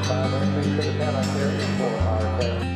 5 entries to the paddock area for our fair.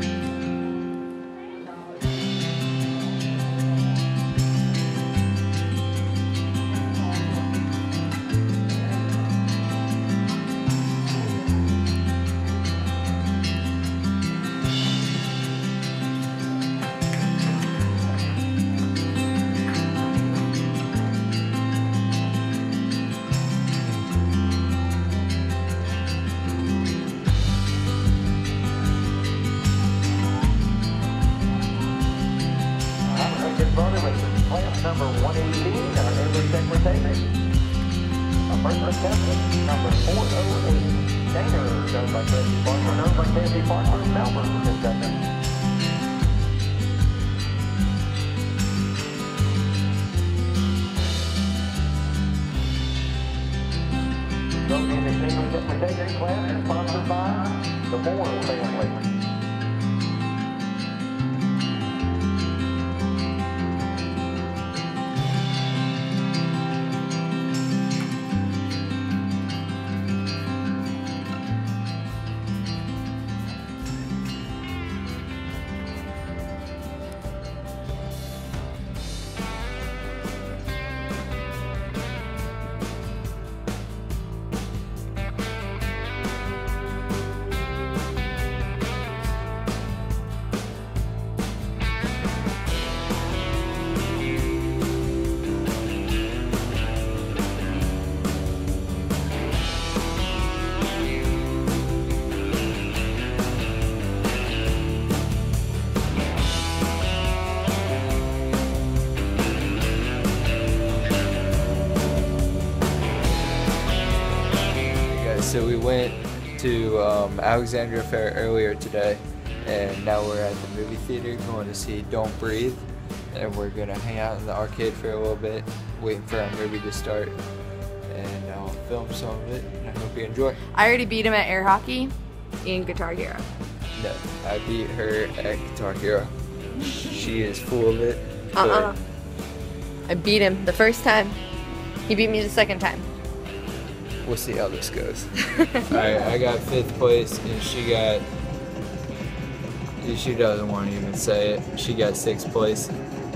Class number 118, our early secretary. First contestant, number 408, Daner, done by Casey Parker, known by Casey Parker, Melbourne, contestant. So in the early secretary class is sponsored by the Moore family. So we went to Alexandria Fair earlier today, and now we're at the movie theater going to see Don't Breathe, and we're gonna hang out in the arcade for a little bit, waiting for our movie to start, and I'll film some of it, and I hope you enjoy. I already beat him at air hockey in Guitar Hero. No, I beat her at Guitar Hero. She is full of it. I beat him the first time. He beat me the second time. We'll see how this goes. Alright, I got 5th place, and she got, she doesn't want to even say it, she got 6th place.